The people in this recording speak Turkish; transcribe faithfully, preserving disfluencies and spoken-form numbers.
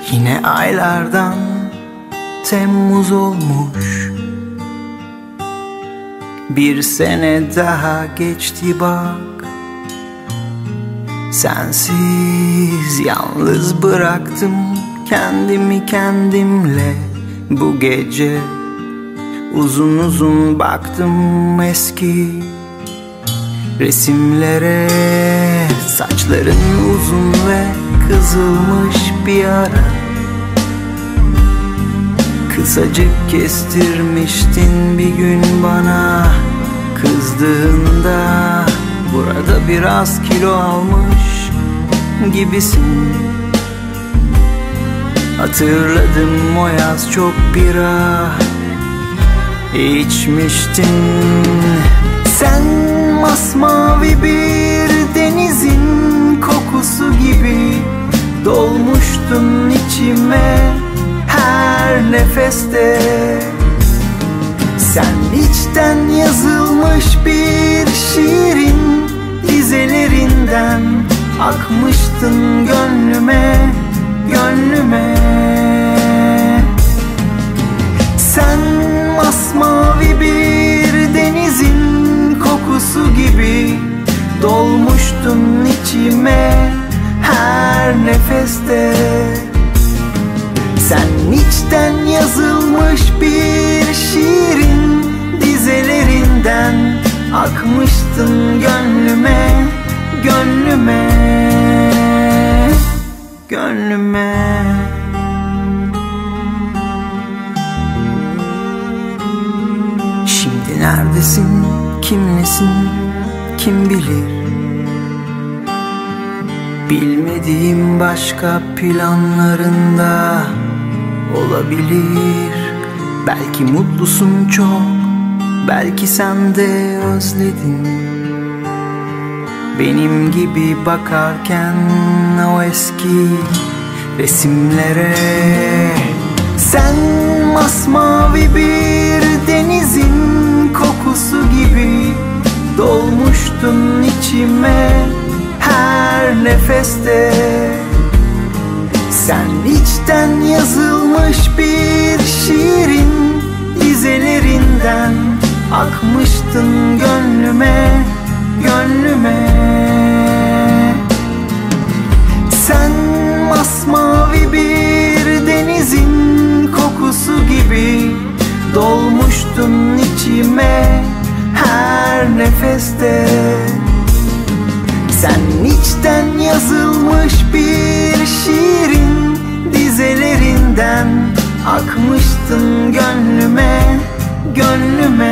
Yine aylardan Temmuz olmuş, bir sene daha geçti bak. Sensiz yalnız bıraktım kendimi kendimle bu gece. Uzun uzun baktım eski resimlere. Saçların uzun ve kızılmış bir ara, kısacık kestirmiştin bir gün bana. Kızdığında burada biraz kilo almış gibisin. Hatırladım, o yaz çok bira içmiştin. Sen masmavi bir denizin kokusu gibi dolmuştun içime her nefeste. Sen içten yazılmış bir şiirin dizelerinden akmıştın gönlüme, gönlüme. Sen masmavi bir denizin kokusu gibi dolmuştun içime her nefeste. Sen içten yazılmış bir şiirin dizelerinden akmıştın gönlüme, gönlüme, gönlüme. Şimdi neredesin, kimlesin, kim bilir? Bilmediğim başka planlarında olabilir. Belki mutlusun çok, belki sen de özledin benim gibi bakarken o eski resimlere. Sen masmavi bir denizin kokusu gibi dolmuştun içime her nefeste. Sen içten yazılmış bir şiirin dizelerinden akmıştın gönlüme, gönlüme. Sen masmavi bir denizin kokusu gibi dolmuştun içime her nefeste. Sen içten yazılmış bir şiirin dizelerinden akmıştın gönlüme, gönlüme.